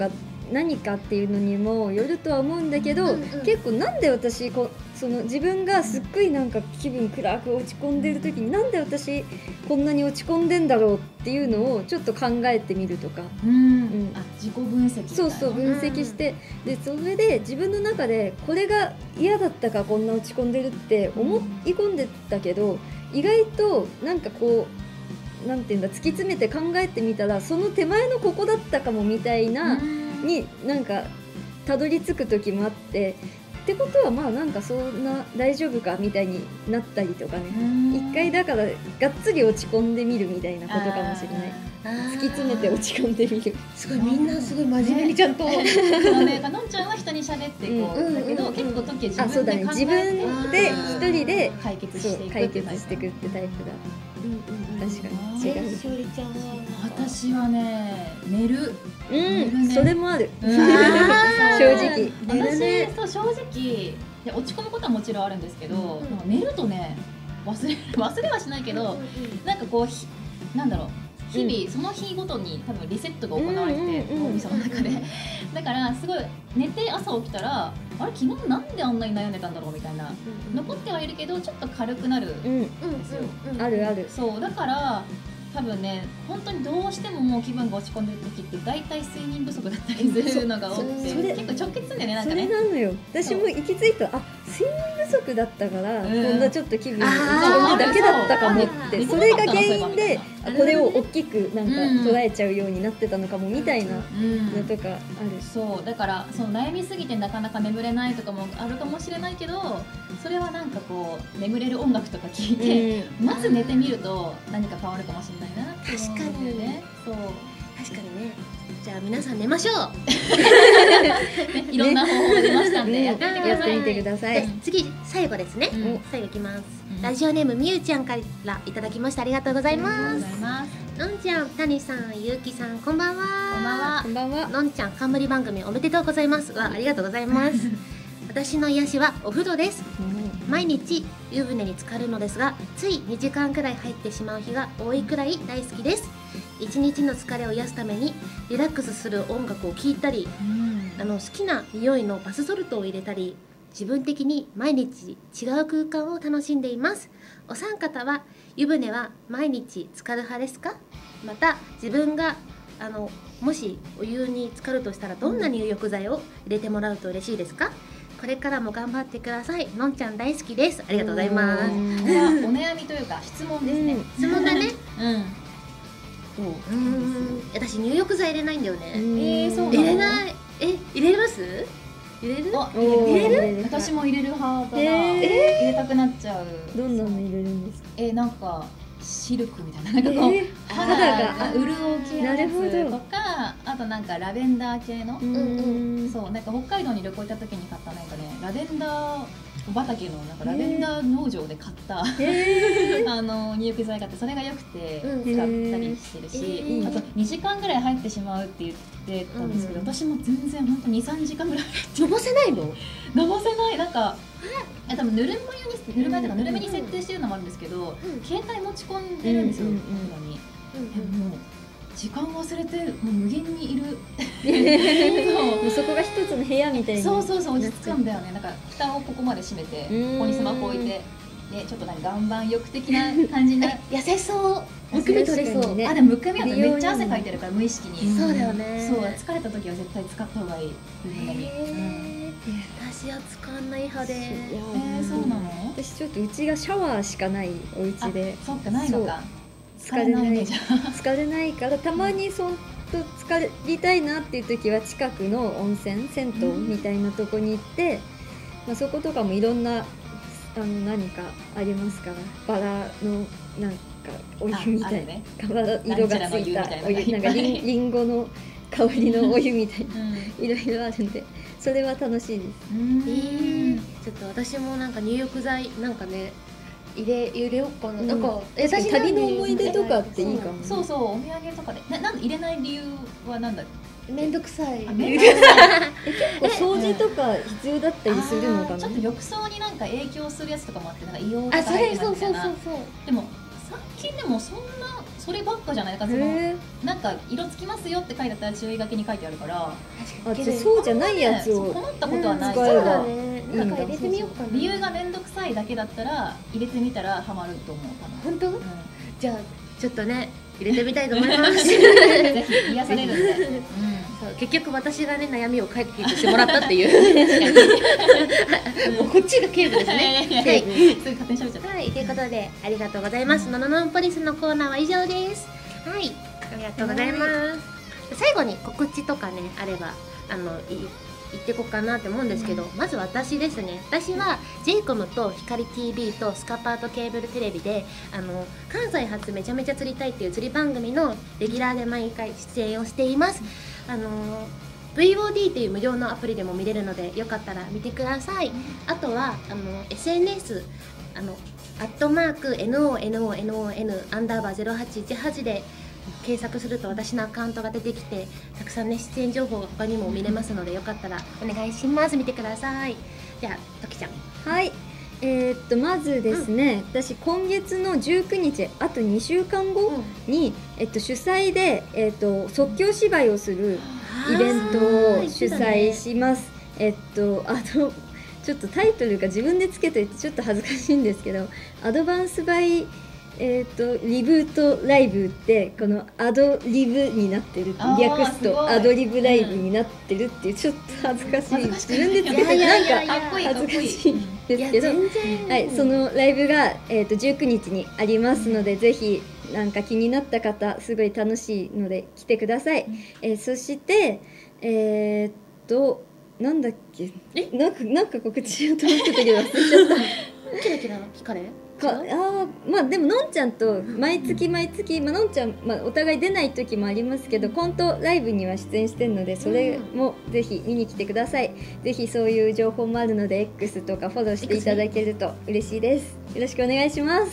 何かっていうのにもよるとは思うんだけど、 うんうん結構なんで私こその自分がすっごいなんか気分暗く落ち込んでる時になんで私こんなに落ち込んでんだろうっていうのをちょっと考えてみるとか、 うん、 うんあ自己分析みたいな。 そうそう分析して、でそれで自分の中でこれが嫌だったかこんな落ち込んでるって思い込んでたけど、意外となんかこうなんていうんだ突き詰めて考えてみたらその手前のここだったかもみたいな、 うんになんかたどり着く時もあって、ってことはまあなんかそんな大丈夫かみたいになったりとかね、一回だからがっつり落ち込んでみるみたいなことかもしれない。突き詰めて落ち込んでみる。 すごいみんなすごい真面目にちゃんと、 ね、そうね、のんちゃんは人に喋っていこう、 うんだけど、 うんうん結構時はあ、そうだね。 自分で考自えて分で一人で解決そうしていく解っていうタイプ決していくってタイプだ。確かに違えう。 しおりちゃんは私はね、寝る。 うん、それもある。 うん正直。 私、そう正直いや落ち込むことはもちろんあるんですけど、 うんなんか寝るとね忘れ忘れはしないけど、なんかこうひなんだろう。日々、その日ごとに多分リセットが行われてて、 うんうんうん脳みその中でだからすごい寝て朝起きたらあれ昨日なんであんなに悩んでたんだろうみたいな、残ってはいるけどちょっと軽くなるうん、 ですよ、 あるある。 そうだから多分ね本当にどうしてももう気分が落ち込んでる時って大体睡眠不足だったりするのが多くて、 それ結構直結するんだよね、なんそかねれなのよ。私も行き着いた。あ、睡眠不足だったから、 うんこんなちょっと気分落ちあー込むだけだったかもっあて、 ーそれが原因であーこれを大きくなんかうん捉えちゃうようになってたのかもみたいなうんのとかある。 そうだからその悩みすぎてなかなか眠れないとかもあるかもしれないけど、それはなんかこう眠れる音楽とか聴いて、 うんまず寝てみると何か変わるかもしれないなって思うんだよね。そう確かにね。じゃあ皆さん寝ましょう。 ねいろんな方法が出ましたんで、 うんやってみてください。 やってみてくださいで。次最後ですね。 うん最後いきます。 うんラジオネームみゆちゃんからいただきました。ありがとうございありがとます。 うございます。 のんちゃん、たにさん、ゆうきさん、こんばんは。 こんばんはこんばんは。 のんちゃん、冠番組おめでとうございます。わ、ありがとうございます。私の癒しはお風呂です。毎日湯船に浸かるのですが、ついにじかんくらい入ってしまう日が多いくらい大好きです。一日の疲れを癒すためにリラックスする音楽を聴いたり、あの好きな匂いのバスソルトを入れたり、自分的に毎日違う空間を楽しんでいます。お三方は湯船は毎日浸かる派ですか？また自分があのもしお湯に浸かるとしたらどんな入浴剤を入れてもらうと嬉しいですか？これからも頑張ってください。のんちゃん大好きです。ありがとうございます。 これはお悩みというか質問ですね。 質問だね。 うん。そう。 うーん、私入浴剤入れないんだよね。 えーそうなの入れない。え、入れます？入れる？ あおー入れる？ 入れる私も入れる派だな。 え入れたくなっちゃう。 どんなの入れるんですか。 えーなんかシルクみたいななんかこう、 えー肌があ潤う系のなるほどやつとか、あとなんかラベンダー系の。 うんそうなんか北海道に旅行行った時に買ったなんかねラベンダー畑のなんかラベンダー農場で買った、 えあの入浴剤があってそれが良くてうん使ったりしてるし、 えーあとにじかんぐらい入ってしまうって言ってたんですけど、 うん私も全然本当にさんじかんぐらいのぼせないの？ のぼせないなんかえ多分ぬるま湯にぬるま湯とかぬるめに設定してるのもあるんですけど、 うん携帯持ち込んでるんですよ、 うんうんお風呂に。 うんえもう時間忘れてもう無限にいるもうそこが一つの部屋みたいな。 そうそうそう落ち着くんだよね。なんか蓋をここまで閉めてうんここにスマホ置いてねちょっとなんか岩盤浴的な感じな優しそう。むくみ取れそう。 確かにねあでもむくみはめっちゃ汗かいてるから無意識に、 そうだよね。 そう疲れた時は絶対使った方がいい湯船に、うんへー私は使わない派で。 いやえー、そうなの？ 私ちょっとうちがシャワーしかないお家でそっかないのか疲れないねじゃ疲れないからたまにそんと疲りたいなっていう時は近くの温泉銭湯みたいなとこに行って、まあ、そことかもいろんなあの何かありますからバラのなんかお湯みたいな、 ああるねバラ色がついたお湯なんかなんちゃらの湯みたいなのがいっぱいリンリンゴの香りのお湯みたいなうんいろいろあるんでそれは楽しいです。 うんえー、ちょっと私もなんか入浴剤なんかね入れ入れようかな。 うんなんか確かに旅の思い出とかっていいかもね。 そうそうお土産とかでななんで入れない理由はなんだめんどくさい。 あめんどくさい掃除とか必要だったりするのかなあーちょっと浴槽になんか影響するやつとかもあってなんか硫黄とかあ、それ入ってそうそうそうますみたいなそう。 でも最近でもそんなそればっかじゃないか、そのへなんか色つきますよって書いてあったら注意書きに書いてあるから、 ーあ、じゃあそうじゃないやつを困ったことはない。 使えばそうだね。なんか入れてみようかな。 理由が面倒くさいだけだったら入れてみたらハマると思うかな。 本当？ うんじゃあちょっとね入れてみたいと思います。 ぜひ癒されるんで、うん、 そう結局私がね悩みを解決してもらったっていう。もうこっちが警部ですね。 いやいやいやはい。 すぐ勝手に喋っちゃった。 はい、ということでありがとうございます。のののんポリスのコーナーは以上です。はい、ありがとうございます。最後に告知とかねあればあのい言ってこうかなって思うんですけど、まず私ですね。私は ジェイコム と光 ティービー とスカパーとケーブルテレビであの関西発めちゃめちゃ釣りたいっていう釣り番組のレギュラーで毎回出演をしています。あの ブイオーディー っていう無料のアプリでも見れるのでよかったら見てください。あとはあの エスエヌエス あのアットマーク ノノノ アンダーバーゼロはちいちはちで検索すると私のアカウントが出てきて、たくさんね出演情報が他にも見れますのでよかったらお願いします。見てください。じゃあときちゃん。 はい。えーっとまずですね、私今月のじゅうくにち、あとにしゅうかんごに、えっと主催でえーっと即興芝居をするイベントを主催します。えっとあのちょっとタイトルが自分でつけといてちょっと恥ずかしいんですけど、アドバンスバイえー、とリブートライブってこのアドリブになってるってあー略すすごいとアドリブライブになってるっていう、ちょっと恥ずかしい、 恥ずかしい自分でつけていやいやいやいやなんかかっこいいかっこいい。 恥ずかしいんですけど、 全然はい、そのライブが、えー、とじゅうくにちにありますので、ぜひなんか気になった方すごい楽しいので来てください。えーそしてえー、っとなんだっけえなんかなんか告知しようと思ってたけど忘れちゃったキラキラ聞かれかあーまあでものんちゃんと毎月毎月、まあのんちゃん、まあ、お互い出ない時もありますけど、コントライブには出演してるのでそれもぜひ見に来てください。ぜひそういう情報もあるので X とかフォローしていただけると嬉しいです。よろしくお願いします。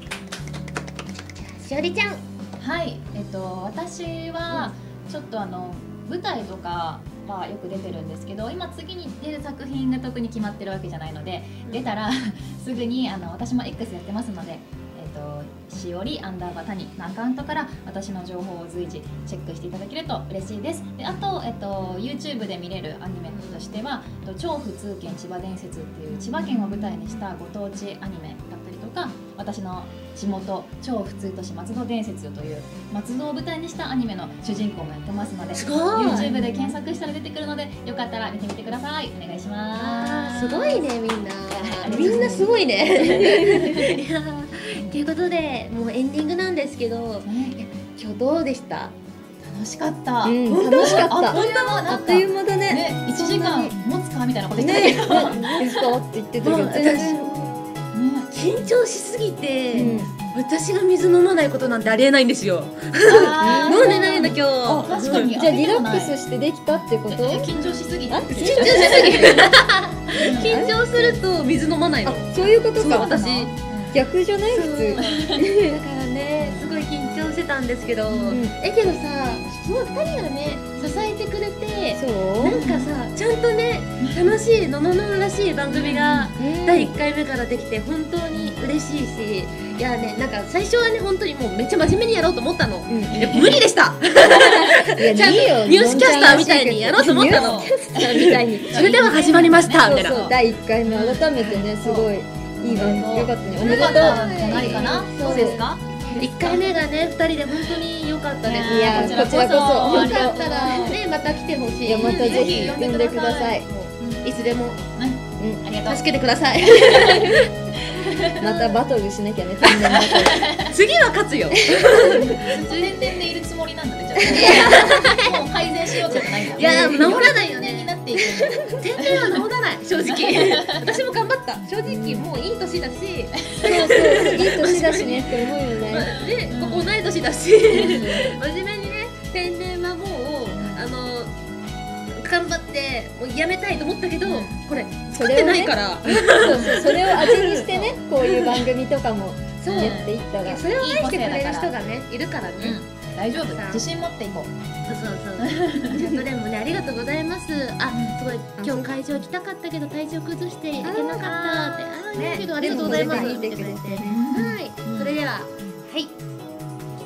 しおりちゃん。 はい、えっと私はちょっとあの舞台とかはよく出てるんですけど、今次に出る作品が特に決まってるわけじゃないので、出たらすぐにあの私も X やってますので、えっとしおりアンダーバー谷のアカウントから私の情報を随時チェックしていただけると嬉しいです。であと、えっと、YouTube で見れるアニメとしては「えっと超普通県千葉伝説」っていう千葉県を舞台にしたご当地アニメだったりとか、私の地元超普通都市松戸伝説という松戸を舞台にしたアニメの主人公もやってますので、 すごい YouTube で検索したら出てくるのでよかったら見てみてください。お願いします。 すごいねみんなありがとうございますみんなすごいね。いやということでもうエンディングなんですけど、 ね今日どうでした？ 楽しかった。 うん、楽しかった。 あっという間なんかあっという間だね。 ね、いちじかん持つかみたいなこと言ってねたけど、 ねですかって言ってたけどもう全然、 緊張しすぎて、 うん私が水飲まないことなんてありえないんですよ。 あー飲んでないの今あ日。 確かに。 じゃあリラックスしてできたってこと？ え緊張しすぎて。 あ緊張しすぎる。緊張すると水飲まないの。 あ、そういうことか。 そう私逆じゃない普通。 だからねすごい緊張してたんですけど、 んえけどさもうふたりがね支えてくれて、 そうなんかさちゃんとね楽しいのののんらしい番組がだいいっかいめからできて本当に嬉しいし、いやねなんか最初はね本当にもうめっちゃ真面目にやろうと思ったの。 うんいや無理でした。 いやちゃんといいよニュースキャスターみたいにやろうと思ったのニュースキャスターみたいに。 それでは始まりましたみたいな。 そうそうだいいっかいめ改めてねすごいいい番組よかったね。おめでとう。 よかったんじゃないかな。 そうそうですか。 いっかいめがねふたりで本当に良かったです。 いやこちらこそこちらこそよかったらねまた来てほしい。 いやまたぜひ呼んでください。 いつでもありがとう。 助けてください。 またバトルしなきゃね、天然バトル。 次は勝つよ。 天然でいるつもりなんだね。じゃあもう改善しようじゃないんだ。 いや治らないよ天然にね。 なっていく。 天然は治らない正直。私も頑張った。正直もういい年だし、 そうそう、いい年だしねって思うよね。 でここ同い年だし、真面目にね天然はもうあの頑張ってもうやめたいと思ったけど、これ作ってないから。 そうそう、それを味にしてね、こういう番組とかもそうやっていったら。 それを愛してくれる人がねいるからね。 うん、大丈夫。自信持っていこう。 そうそうそう。ちゃんとでもねありがとうございます。あ、すごい今日会場来たかったけど体調崩していけなかったって。あー、いいけどありがとうございます。 見てくれてね。 はい。それでははい。そ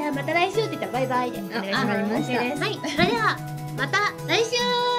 じゃあまた来週って言ったらバイバイでお願いします。 あわかりましたはい、それではまた来週。